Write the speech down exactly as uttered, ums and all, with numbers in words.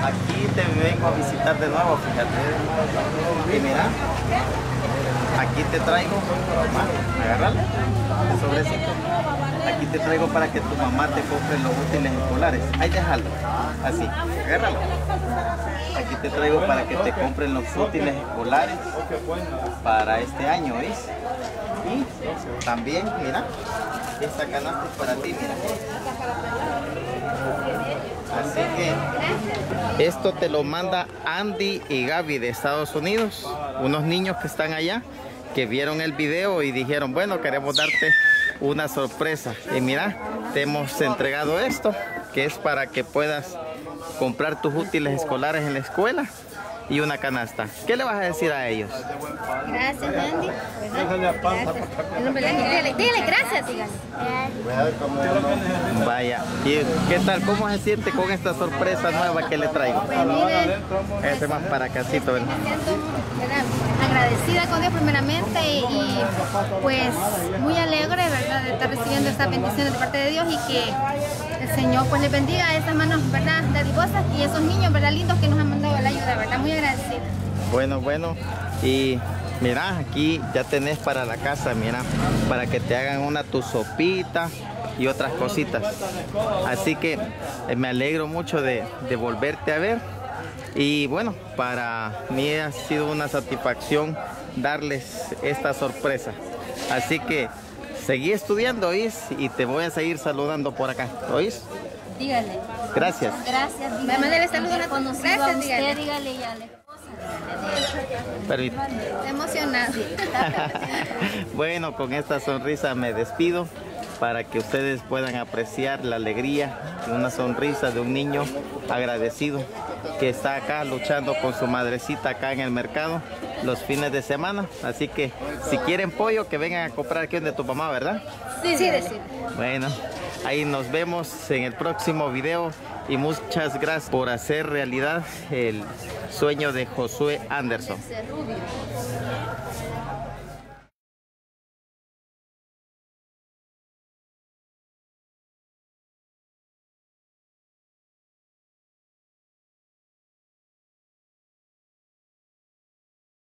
Aquí te vengo a visitar de nuevo, fíjate. Y mira, aquí te traigo, agárralo, el sobrecito. Aquí te traigo para que tu mamá te compre los útiles escolares. Ahí déjalo, así, agárralo. Aquí te traigo para que te compren los útiles escolares para este año, ¿ves? Y también, mira, esta canasta es para ti, mira. Así que esto te lo manda Andy y Gaby de Estados Unidos, unos niños que están allá, que vieron el video y dijeron, bueno, queremos darte una sorpresa. Y mira, te hemos entregado esto, que es para que puedas comprar tus útiles escolares en la escuela y una canasta. ¿Qué le vas a decir a ellos? Gracias, Andy. Gracias. Dígale, dígale gracias, dígale. Vaya, ¿y qué tal? ¿Cómo se siente con esta sorpresa nueva que le traigo? Pues mire, Ese más para casito, ¿verdad? me siento, ¿verdad?, agradecida con Dios primeramente y, y pues muy alegre, ¿verdad?, de estar recibiendo estas bendiciones de parte de Dios y que el Señor pues les bendiga a esas manos, ¿verdad?, dadivosas y esos niños, ¿verdad?, lindos que nos han mandado la ayuda, ¿verdad? Muy agradecida. Bueno, bueno, y mira, aquí ya tenés para la casa, mira, para que te hagan una tu sopita y otras cositas. Así que eh, me alegro mucho de, de volverte a ver. Y bueno, para mí ha sido una satisfacción darles esta sorpresa. Así que seguí estudiando, ¿oís? Y te voy a seguir saludando por acá, ¿oís? Dígale. Gracias. Gracias. Me mandarle saludos a conocido a usted, dígale. dígale y a la esposa. Permítame. Estoy emocionada. Bueno, con esta sonrisa me despido para que ustedes puedan apreciar la alegría y una sonrisa de un niño agradecido que está acá luchando con su madrecita acá en el mercado los fines de semana. Así que si quieren pollo, que vengan a comprar aquí donde tu mamá, ¿verdad? Sí, sí, sí. Bueno, ahí nos vemos en el próximo video y muchas gracias por hacer realidad el sueño de Josué Anderson. Ese rubio.